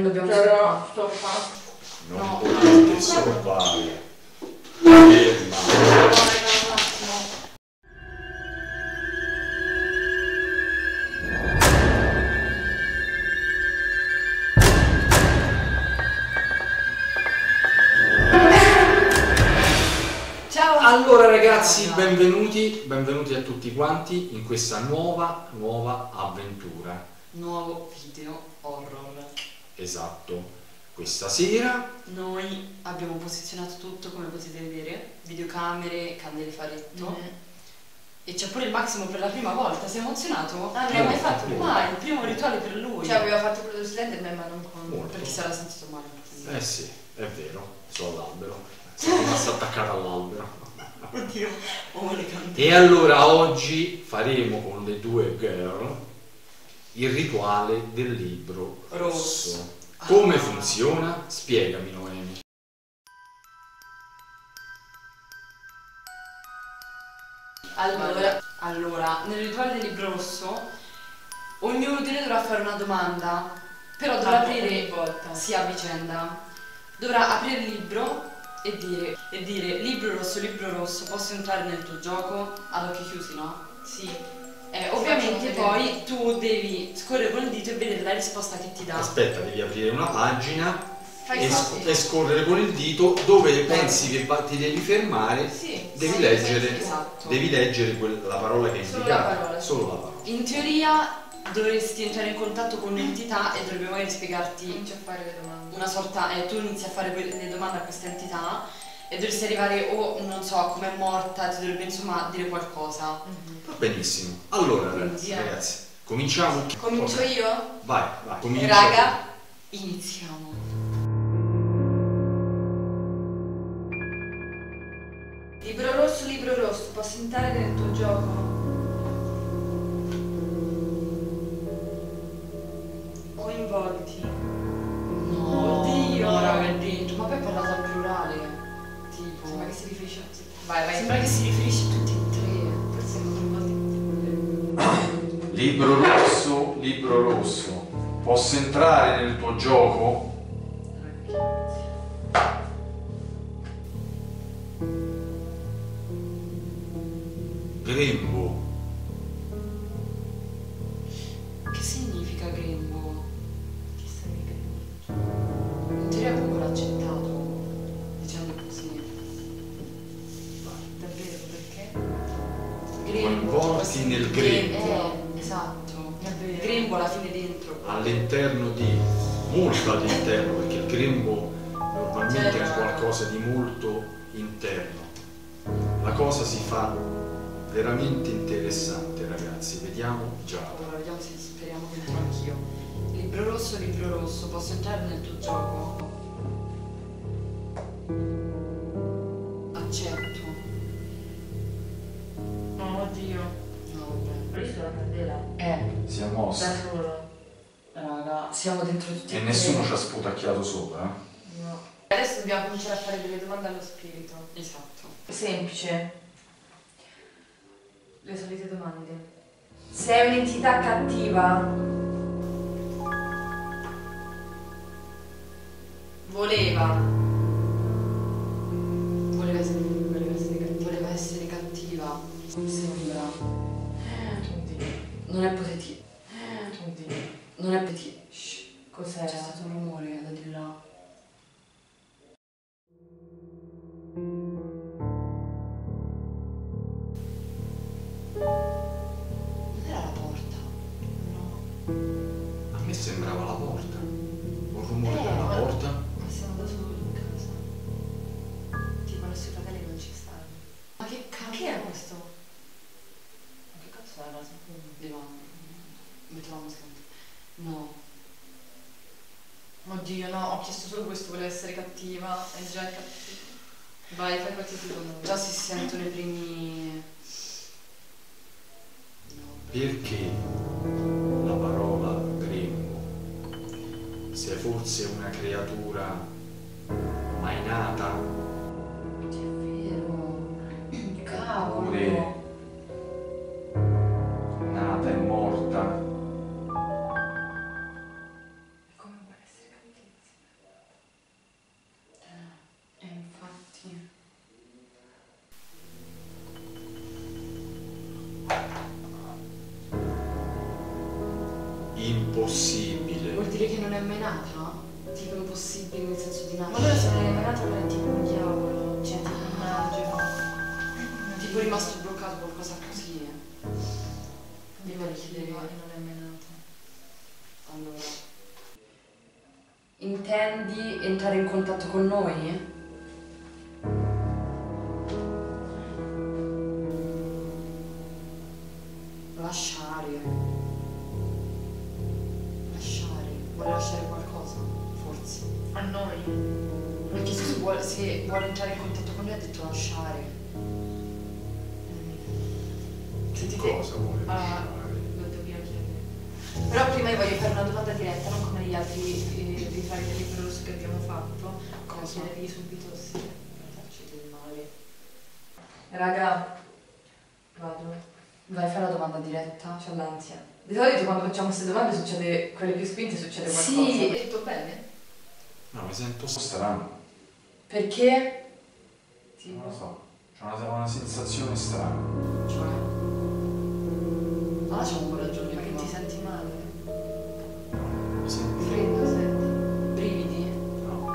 dobbiamo però sto qua. Non potete sorbare. Ferma. Ciao! Allora ragazzi, benvenuti a tutti quanti in questa nuova avventura. Nuovo video horror. Esatto. Questa sera Noi abbiamo posizionato tutto, come potete vedere, videocamere, candele faretto. E c'è pure il Massimo per la prima volta, sei emozionato? Ah, non l'hai mai no, fatto no. mai, il primo rituale per lui. Cioè aveva fatto quello silente ma non con... Molto. Perché si era sentito male un pochino. Eh sì, è vero, sono all'albero. Sono rimasto attaccato all'albero. Oddio, oh le candele. E allora oggi faremo con le due girl il rituale del libro rosso. Come funziona? Spiegami Noemi. Allora, nel rituale del libro rosso ognuno di noi dovrà fare una domanda, però dovrà aprire ogni volta. sì, a vicenda. Dovrà aprire il libro e dire libro rosso, posso entrare nel tuo gioco? Ad occhi chiusi, no? Sì. Ovviamente facciamo poi tu devi scorrere con il dito e vedere la risposta che ti dà. Aspetta, devi aprire una pagina Fai così. e scorrere con il dito dove pensi che ti devi fermare. Sì. Devi sì, leggere, esatto. devi leggere la parola che è Solo indicata. la parola. Solo la parola. In teoria dovresti entrare in contatto con un'entità e dovrebbe magari spiegarti Inizio a fare le domande. una sorta, tu inizi a fare le domande a questa entità e dovresti arrivare o non so com'è morta, ti dovrebbe insomma dire qualcosa. Va benissimo. Allora Quindi, ragazzi, cominciamo. Comincio io? Vai, comincia. Raga. Iniziamo. Libro rosso, posso entrare nel tuo gioco? Ho involti. No, Oddio. no, raga, è dentro, ma poi è parlato al plurale. Tipo. Sembra che si riferisce a... Vai. Sembra che si riferisce a tutti e tre. Forse sono involti. Libro rosso. Posso entrare nel tuo gioco? Grembo. Che significa grembo? Chissà che... In teoria poco l'ha accettato, dicendo così. Davvero, perché? Coinvolti nel grembo. Esatto. Davvero. Grembo alla fine dentro. All'interno di... molto all'interno, perché il grembo normalmente Cioè, è qualcosa di molto interno. La cosa si fa veramente interessante, ragazzi. Vediamo già. Allora, vediamo se speriamo che entro anch'io. Libro rosso, posso entrare nel tuo gioco? Accetto. Oh, oddio. No, vabbè. Ho visto la candela? Si è mossa. Da solo. Raga, siamo dentro tutti E e nessuno tre. ci ha sputacchiato sopra. No. Adesso dobbiamo cominciare a fare delle domande allo spirito. Esatto. Semplice. Le solite domande. Sei un'entità cattiva? Voleva. Voleva essere cattiva. Mi sembra. Oddio. Non è positivo. Oddio. Non è positivo. Shh. Cos'era? C'è stato un rumore da di là. Non era la porta. No. A me sembrava la porta. Un rumore della ma- porta. Ma siamo da soli in casa. Tipo i nostri fratelli non ci stanno. Ma che cazzo? Che è questo? Ma che cazzo era? Divano. Mettevamo scritto. No. Oddio, no, ho chiesto solo questo, voleva essere cattiva. È già cattiva. Vai, fai qualsiasi domanda. Già si sentono i primi. No, Perché la parola grembo? Se fosse una creatura mai nata, Oddio, è vero. Cavolo. oppure nata e morta, Come può essere cattiva? Impossibile. Vuol dire che non è mai nata? Tipo impossibile nel senso di Ma nascere. allora se non è mai nata non è tipo un diavolo, cioè tipo un angelo. Tipo è rimasto bloccato qualcosa così. Prima di chiedere non è mai nata. Allora. Intendi entrare in contatto con noi? Lasciare. Lasciare. Vuole lasciare qualcosa? Forse. A noi? Perché se vuole entrare in contatto con noi ha detto lasciare. Che cosa vuole lasciare? Lo dobbiamo chiedere. Però prima io voglio fare una domanda diretta, non come gli altri ritratti del libro rosso che abbiamo fatto. Cosa? Chiedergli subito se faccio del male. Raga, vado. Vai a fare la domanda diretta, c'ho l'ansia. Di solito quando facciamo queste domande succede, quelle più spinte succede qualcosa. Sì. È tutto bene? No, mi sento strano. Perché? Non lo so, c'ho una sensazione strana. Cioè. Ah, c'ho un po' ragione. Ma che ti senti male? Mi sento Freddo senti? Brividi? no.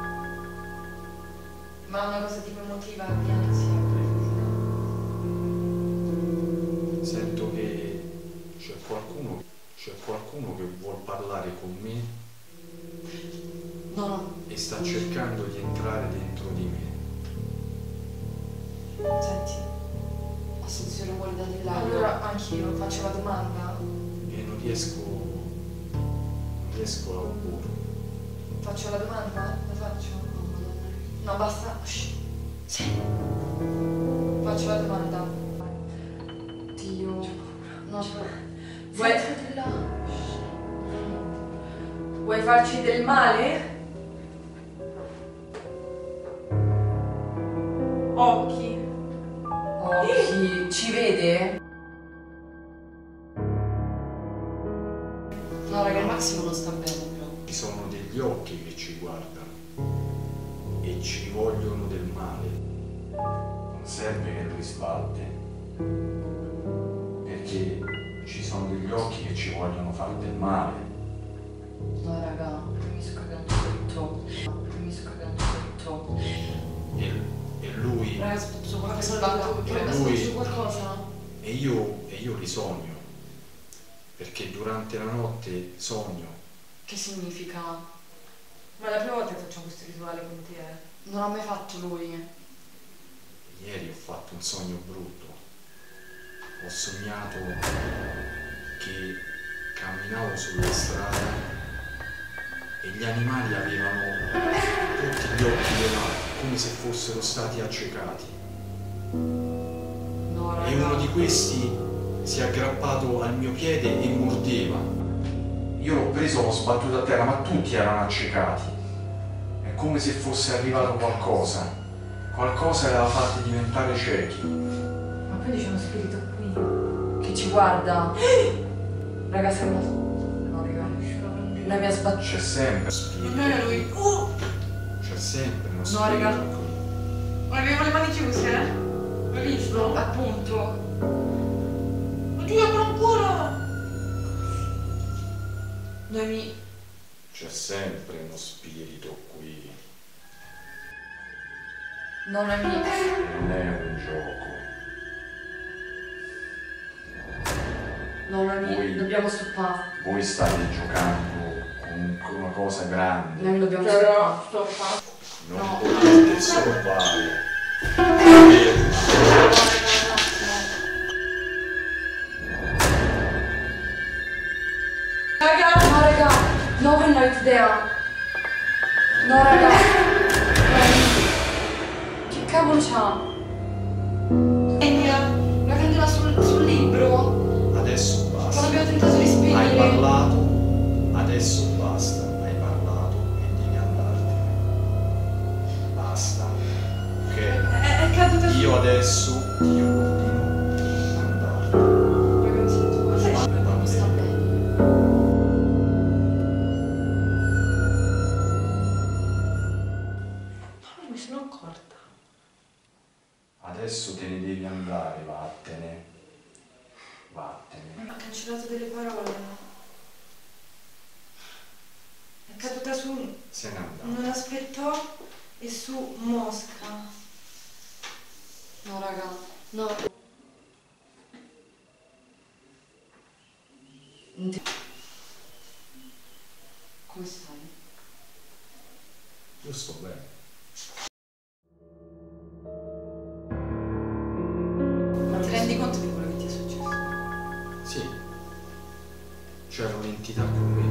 Ma una cosa tipo emotiva di ansia, fisica? Sento che c'è qualcuno che vuol parlare con me No. e sta cercando di entrare dentro di me. Senti. Ho sentito i rumori da di là. Allora anch'io faccio la domanda. E non riesco a oppormi. Faccio la domanda? La faccio? No, basta. Shh. Sì. Faccio la domanda. Dio. No, Vuoi... Vuoi farci del male? Occhi. Occhi. Ci vede? No, raga, il Massimo non sta bene, però. Ci sono degli occhi che ci guardano e ci vogliono del male. Non serve che lui sbatte, perché ci sono degli occhi che ci vogliono far del male. No, raga, mi sto cagando tutto. Mi sto cagando tutto. E lui Raga, su qualcosa. lui- Su qualcosa? e io li sogno, perché durante la notte sogno. Che significa? Ma è la prima volta che facciamo questo rituale con te. Non l'ha mai fatto lui. Ieri ho fatto un sogno brutto. Ho sognato che camminavo sulla strada e gli animali avevano tutti gli occhi velati, come se fossero stati accecati. No, raga. E uno di questi si è aggrappato al mio piede e mordeva. Io l'ho preso, l'ho sbattuto a terra, ma tutti erano accecati. È come se fosse arrivato qualcosa. Qualcosa li aveva fatti diventare ciechi. Ma quindi c'è uno spirito qui. Che ci guarda. Raga, sembra. No, raga. La mia sbattuta. C'è sempre uno spirito. Non era lui. C'è sempre uno No, spirito raga. qui. Ma aveva le mani chiuse, eh? L'hai visto? Appunto. Ma tu ancora! Noemi. C'è sempre uno spirito qui. No, Noemi. Non è un gioco. No, Noemi. Voi- Dobbiamo stoppare. Voi state giocando con una cosa grande. Noemi, dobbiamo stoppare. Stoppa. Non No. potete stoppare. Raga! No, raga. No, quella è idea. No, raga. Che cavolo c'ha? E mia! La candela sul libro. Adesso Quando basta. abbiamo tentato di Hai spegnere. parlato, adesso basta. Hai parlato e devi andartene. Basta. Ok? È caduta su. Io adesso ti ordino di andare. Raga, mi sento male. Non sta bene. Non mi sono accorta. Adesso te ne devi andare, vattene. Vattene. Ha cancellato delle parole. caduta su... Se n'è andata. Non aspettò e su Mosca. No, raga, no. Come stai? Io sto bene. Ma ti rendi conto di quello che ti è successo? Sì, c'era un'entità con me.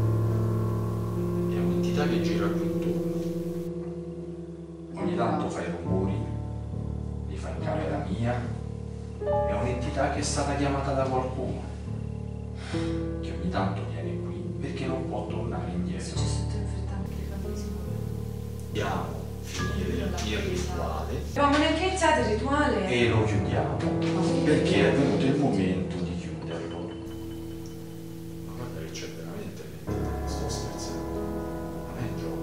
È un'entità che gira qui intorno. Ogni tanto fa i rumori, li fa in camera mia. È un'entità che è stata chiamata da qualcuno, che ogni tanto viene qui perché non può tornare indietro. Tutto in fretta anche il fantasma. Dobbiamo finire il rituale Ma non è che iniziato il rituale? e lo chiudiamo perché è venuto il momento di chiuderlo. Ma guarda che c'è veramente l'entità, sto scherzando, non è un gioco.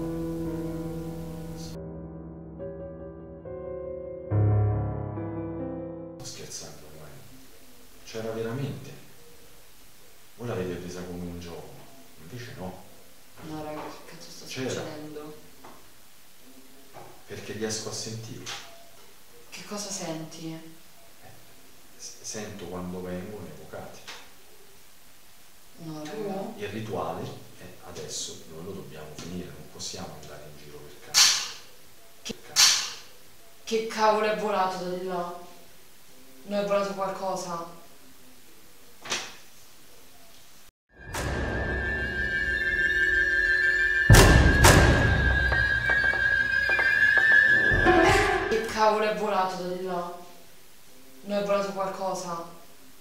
Sto scherzando, guarda. C'era veramente. Voi l'avete presa come un gioco, invece no, No, raga, che cazzo sta C'era. succedendo? perché riesco a sentire. Che cosa senti? Sento quando vengono evocati. No, raga. Tu? Il rituale adesso noi lo dobbiamo finire, non possiamo andare in giro per casa. Che cavolo è volato da di là? Non è volato qualcosa? Che cavolo è volato da di là? Non è volato qualcosa?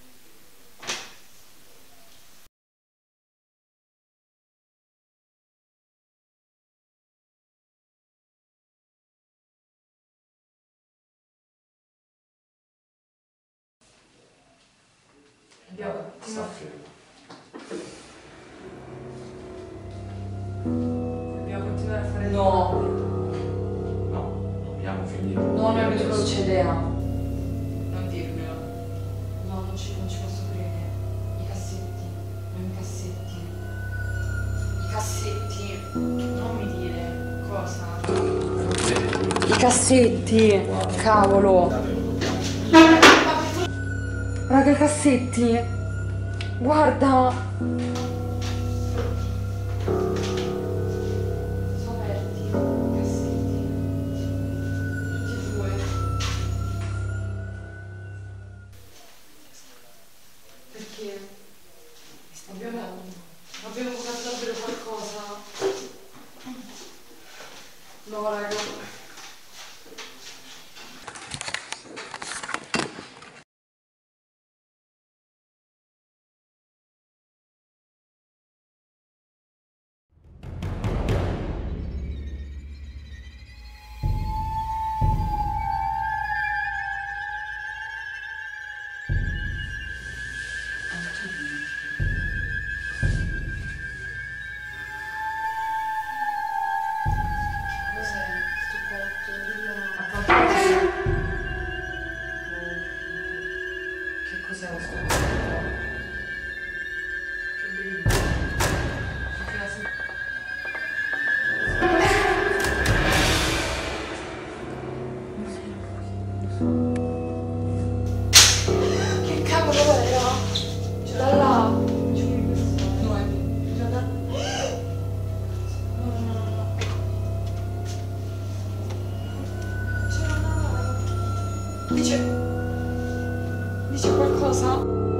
Sta fermo. Dobbiamo continuare a fare... No, No, dobbiamo finire. no, non è venuto c'è idea. Non dirmelo. No, non ci posso credere. I cassetti, non i cassetti. I cassetti. Non mi dire cosa. I cassetti, cavolo. Lo dobbiamo finire. Raga, i cassetti. Guarda. Sono aperti i cassetti. Tutti e due. Perché? Abbiamo votato davvero qualcosa? No, raga. Cos'è sto botto? Che cos'è sto botto? Che brillo. Che la si- Che cavolo era? Da là. No, è da... No. C'era una... Dice qualcosa?